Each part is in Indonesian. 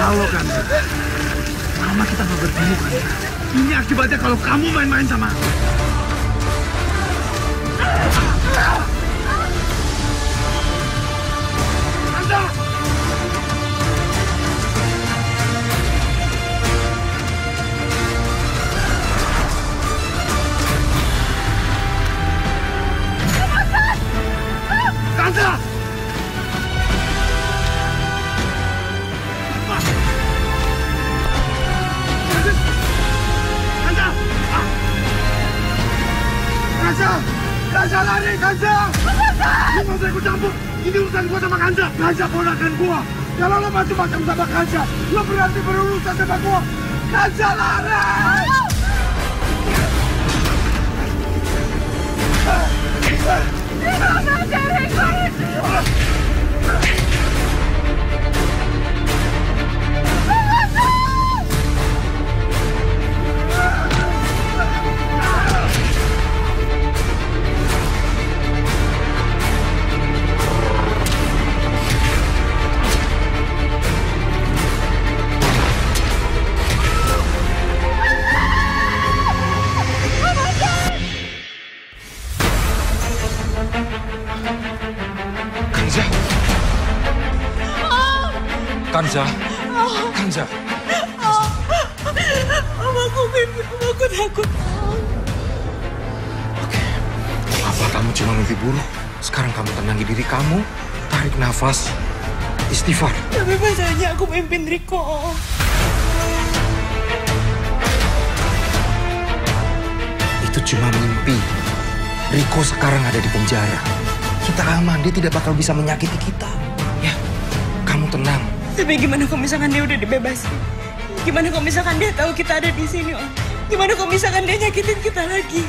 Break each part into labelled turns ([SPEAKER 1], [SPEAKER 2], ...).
[SPEAKER 1] Kalau kan, lama kita nggak bertemu kan. Ini akibatnya kalau kamu main-main sama aku. Kansa! Kansa! Kansa lari, Kansa! Lu mau saya ikut campur? Ini urusan gua sama Kansa. Kansa ponakan gua. Kalau lo macam-macam sama Kansa, lo berarti berurusan sama gua. Kansa lari!
[SPEAKER 2] Kansa, Kansa.
[SPEAKER 3] Aku takut.
[SPEAKER 2] Oke, apa kamu cuma mimpi buruk? Sekarang kamu tenangi diri kamu, tarik nafas, istighfar.
[SPEAKER 3] Tapi masalahnya aku mimpin Riko.
[SPEAKER 2] Itu cuma mimpi. Riko sekarang ada di penjara. Kita aman, dia tidak bakal bisa menyakiti kita. Ya, kamu tenang.
[SPEAKER 3] Tapi gimana kalau misalkan dia udah dibebasin? Gimana kalau misalkan dia tahu kita ada di sini, Om? Gimana kalau misalkan dia nyakitin kita lagi?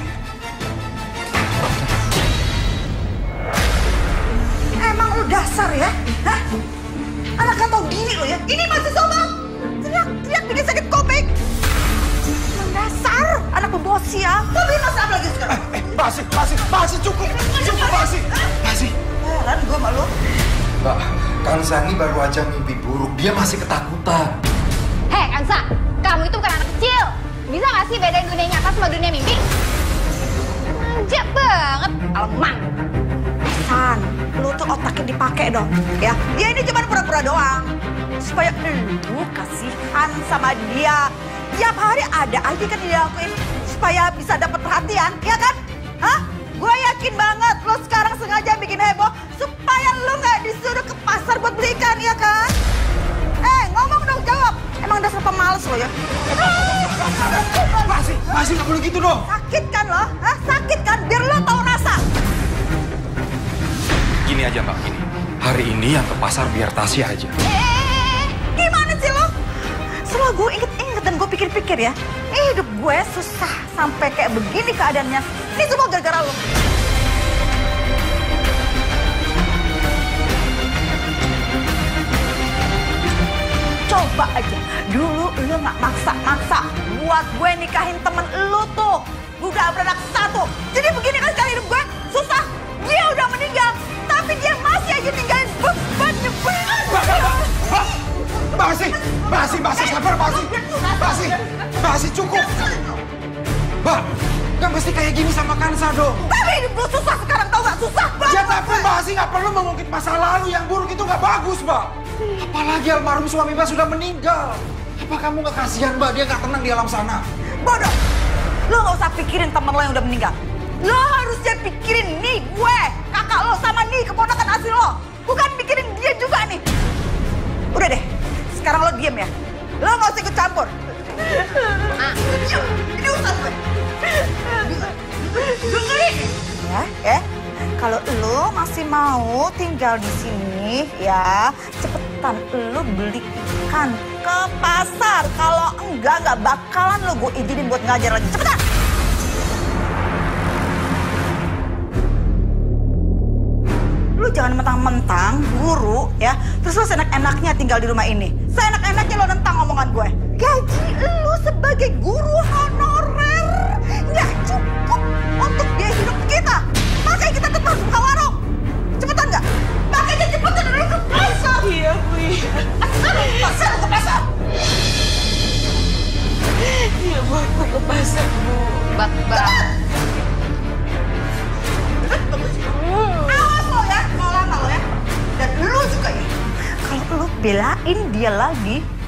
[SPEAKER 4] Emang lu dasar ya? Hah? Anak kan tau gini lo ya? Ini masih sombong! Teriak-teriak bikin sakit kopek! Emang dasar! Anak pembawa sial! Tapi masa apa lagi sekarang?
[SPEAKER 1] Basi, cukup! Cukup, Basi!
[SPEAKER 2] Basi.
[SPEAKER 4] Heran gue sama lu.
[SPEAKER 2] Mbak, Kansa ini baru aja mimpi buruk. Dia masih ketakutan.
[SPEAKER 5] Hei Kansa, kamu itu bukan anak kecil. Bisa gak sih bedain dunia nyata sama dunia mimpi? Manja banget, alemang.
[SPEAKER 4] San, lu tuh otaknya dipakai dong, ya. Dia ini cuma pura-pura doang. Supaya lu kasihan sama dia. Tiap hari ada aja kan dia lakuin. Supaya bisa dapat perhatian, ya kan? Hah? Gue yakin banget lo sekarang sengaja bikin heboh supaya lo nggak disuruh ke pasar buat beli ikan, ya kan? Ngomong dong, jawab. Emang dasar pemalas lo ya?
[SPEAKER 1] Basi nggak boleh gitu dong.
[SPEAKER 4] Sakit kan lo? Hah? Sakit kan? Biar lo tahu rasa.
[SPEAKER 2] Gini aja Mbak, gini. Hari ini yang ke pasar biar Tasya aja.
[SPEAKER 4] Gimana sih lo? Setelah gue inget-inget dan gue pikir-pikir ya, hidup gue susah sampai kayak begini keadaannya. Ini semua gara-gara lo. Coba aja, dulu lo nggak maksa-maksa buat gue nikahin temen lo tuh. Gue udah beranak satu. Jadi begini kan sekarang hidup gue susah. Dia udah meninggal, tapi dia masih aja ninggalin beban.
[SPEAKER 1] Basi, sabar, Basi, cukup. Mbak, nggak mesti kayak gini sama Kansa dong.
[SPEAKER 4] Tapi hidup lo susah sekarang, tau gak? Susah banget.
[SPEAKER 1] Ya tapi Basi nggak perlu mengungkit masa lalu yang buruk itu nggak bagus, Mbak. Apalagi almarhum suami Mbak sudah meninggal. Apa kamu nggak kasihan, Mbak? Dia nggak tenang di alam sana.
[SPEAKER 4] Bodoh. Lo nggak usah pikirin temen lo yang udah meninggal. Lo harusnya pikirin nih gue, kakak lo sama nih keponakan asli lo. Bukan pikirin dia juga nih. Udah deh, sekarang lo diem ya. Lo nggak usah ikut campur. Ini urusan gue. Dengerin. Ya. Kalau lo masih mau tinggal di sini, ya cepetan lo beli ikan ke pasar. Kalau enggak bakalan lo gue izinin buat ngajar lagi. Cepetan. Lu jangan mentang-mentang guru ya, terus lu seenak-enaknya tinggal di rumah ini. Seenak-enaknya lo nentang omongan gue. Gaji lu sebagai guru honorer nggak cukup untuk biaya hidup kita. Makanya kita tetap harus buka warung. Cepetan nggak? Makanya cepetan dulu ke pasar.
[SPEAKER 3] Iya, Bu.
[SPEAKER 4] Pasar ke pasar. belain dia lagi.